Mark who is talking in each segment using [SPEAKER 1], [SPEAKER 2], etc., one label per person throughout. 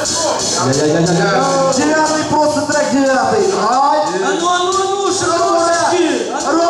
[SPEAKER 1] Девятый, просто трек девятый.
[SPEAKER 2] А ну, шоколадки!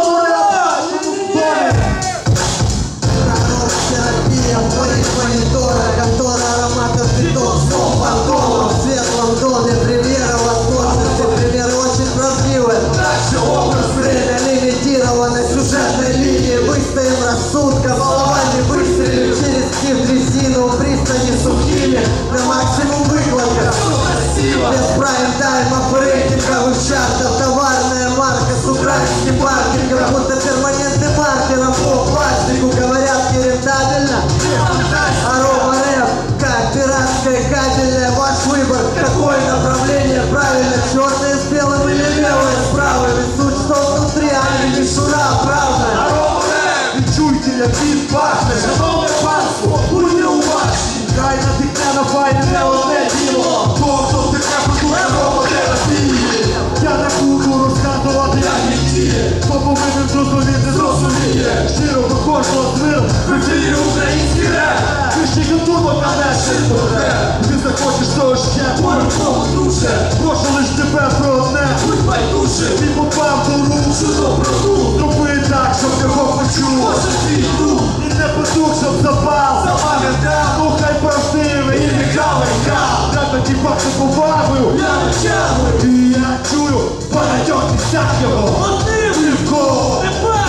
[SPEAKER 3] Терапия, моих монитора, контора ароматов цветов, снов, фантомов, в светлом доме, премьера возможности, примеры очень правдивы. Наш образ, время лимитировано, сюжетной линии, выстоим рассудком, головами выстрелим через тиф резину, пристани сухими, на максимум выкладка. Без прайм-тайма, рейтинговых чартов, товарная марка с украинским маркетингом, будто перманентным маркером по пластику, говорят нерентабельно. Арома рэп, как пиратская кабельная, ваш выбор, какое направление правильно, черное с белым или белое с правым, ведь суть что внутри, а не мишура, правда.
[SPEAKER 1] Арома рэп, відчуйте, як він пахне, шановне панство, будьте уважні, хай натикне на файне не одне діло, того, хто втекне продукт ароматерапії. Я не буду розказувати, як він діє, хто повинен зрозуміти, зрозуміє, щиро до кожного з миру, в ефірі український реп, вищий гатунок на наше портрет, ти захочеш того ще, по-любому, друже, прошу лиш тебе про одне, будь байдуже, ти попав до рук, чудо продукт, зроби так, щоб його почув, може твій друг, і не продукт, щоб запав, запам'ятав, ну хай правдивий, і не гав, треба ті факти повагою, я витягую, і я чую, багатьох місцях його, Тимко,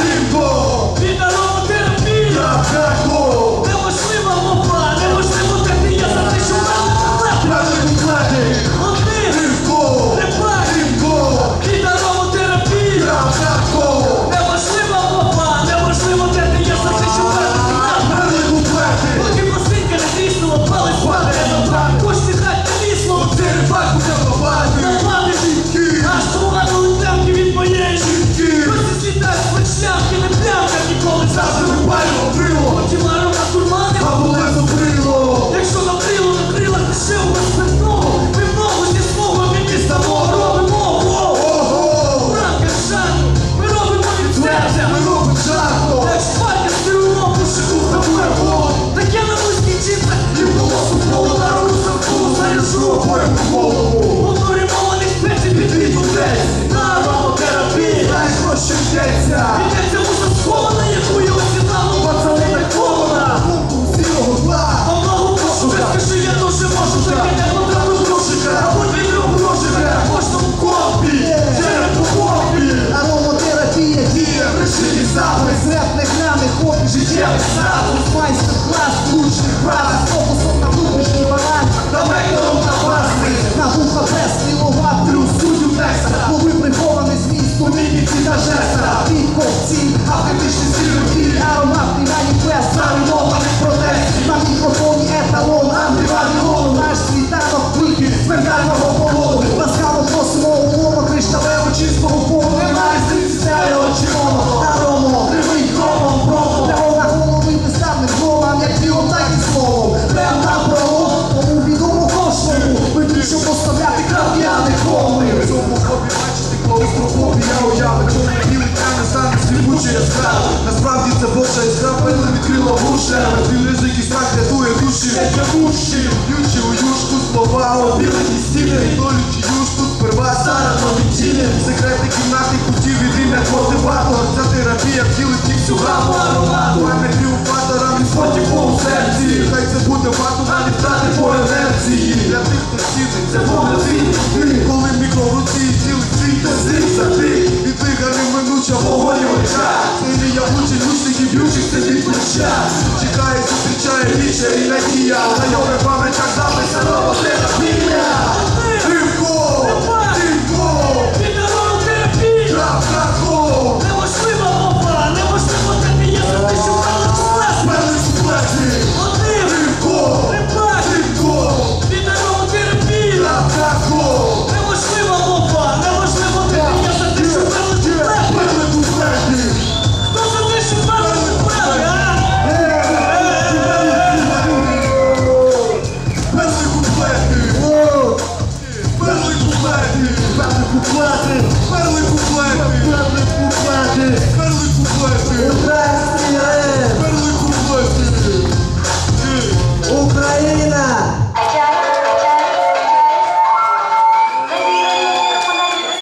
[SPEAKER 2] Від ароматерапії!
[SPEAKER 1] Тимко,
[SPEAKER 2] Неможлива мова, неможливо так і я за те, що
[SPEAKER 1] правильні куплети, Тимко,
[SPEAKER 2] від ароматерапії! Неможлива мова, неможливо так і я за те, що
[SPEAKER 1] правильні куплети,
[SPEAKER 2] поки пластинка не тріснула, палець падає на план, кошти хать не вісло,
[SPEAKER 1] черепаху
[SPEAKER 2] нормальний жінки, аж погано плямки від моєї жінки, ось слідак хоч шляпки, не плямка, ніколи завжди
[SPEAKER 1] випалював крило,
[SPEAKER 2] потім аромат дурмани,
[SPEAKER 1] а булезу крило.
[SPEAKER 2] якщо накрило на крилах, то ще у нас спиртного, ми много зі свого від міста мого робимо,
[SPEAKER 1] Ого!
[SPEAKER 2] ранка жану, ми робимо від серця,
[SPEAKER 1] Ми робимо жарко,
[SPEAKER 2] як шпальня з тюрмом, пушику,
[SPEAKER 1] такое голод,
[SPEAKER 2] так я на вузькій чіпсах,
[SPEAKER 1] і волосу холода, русанку, заряжу обоєм голову.
[SPEAKER 2] моторимований спеці під відбудеться, на ароматерапії,
[SPEAKER 1] Дай гроші вдеться,
[SPEAKER 2] йдеться муза схована, яку я осідала,
[SPEAKER 1] пацани не кована, пункту сірого зла.
[SPEAKER 2] Помогу прошу, скажи, я дуже можу, таке не потрапив грошика, або твій друг грошика, в кожному компі,
[SPEAKER 1] Череп у копі,
[SPEAKER 3] Ароматерапія,
[SPEAKER 1] діє в режимі запис,
[SPEAKER 3] реп не грами, хобі, життєвий статус, майстер-клас, лучших прав, з фокусом на внутрішній баланс,
[SPEAKER 1] та вектором на баси,
[SPEAKER 3] на вуха без стрілова,
[SPEAKER 1] плюс суть у текста,
[SPEAKER 3] мови прихований зміст, у
[SPEAKER 1] міміці та жестах,
[SPEAKER 3] підковці,
[SPEAKER 1] автентичні стилі,
[SPEAKER 3] ароматний маніфест,
[SPEAKER 1] замінованих протестів,
[SPEAKER 3] на мікрофоні еталон, антивавілон, наш світанок вихід з ментального полону, ласкаво просимо умови кришталево чистого фону, немає стрільцяю очимоно, аромо,
[SPEAKER 1] тривий кромом, промо,
[SPEAKER 3] прямо на голови безставних словам, як ділом, так і словом, прям на пролом, тому відомо кожному, виключно поставляти крав'яних коми.
[SPEAKER 1] в цьому хобі бачити клаустрофобія уяви, чому білий не стане сліпуче яскраво. Насправді це Божа іскра, пили відкрила вуша, білий який страх рятує душі, б'ючи у юшку слова, обілені стіни, долючи юшку сперва зарано відтіни, секрети кімнати кутів від ім'я мотиватор, ця терапія втілить їх всю гаму аромату, а не тріумфатора від спотіку у серці, хай це буде фактом, навіть втрати по енерції, для тих, хто цінить, це